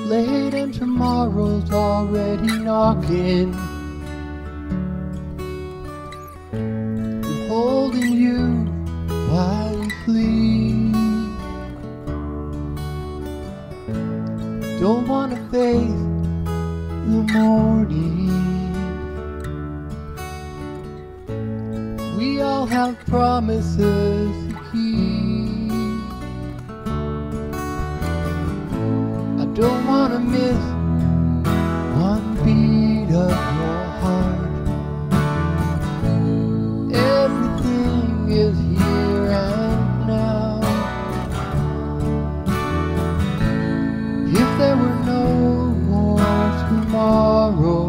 late and tomorrow's already knocking. I'm holding you while you sleep. Don't wanna face the morning. We all have promises to keep. I don't wanna miss one beat of your heart. Everything is here and now. If there were no more tomorrow,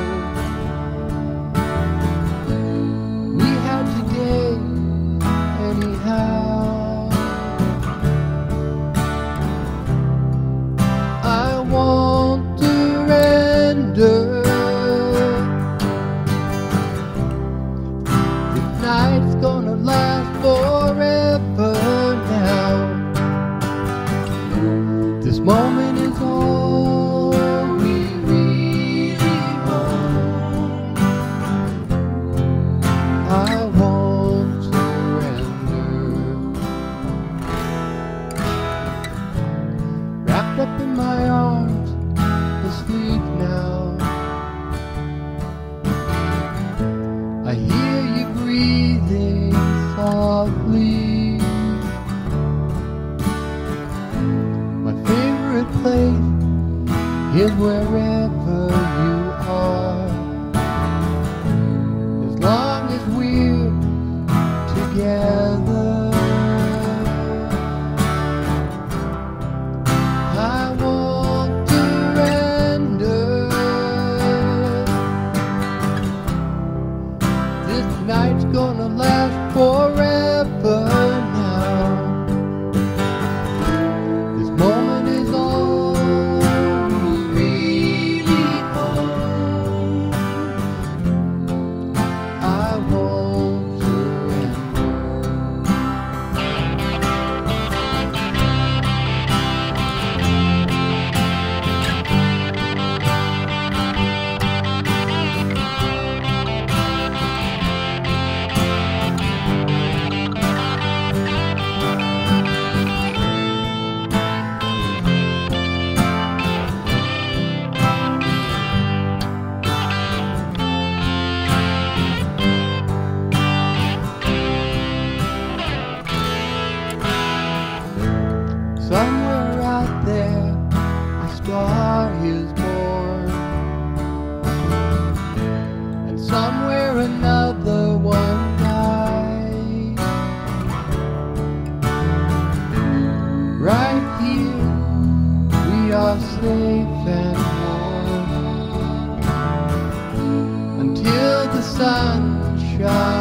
we had today anyhow. I won't surrender. This night's gonna last forever now. This moment is all we really want. I won't surrender. Wrapped up in my arms, asleep now. I hear you breathing softly. My favorite place is wherever you are. As long as we're together, I won't surrender. This night's gonna last forever now. This moment is all we really want. I won't surrender. Somewhere out there, a star is born, and somewhere another one dies. Right here, we are safe and warm until the sun shines.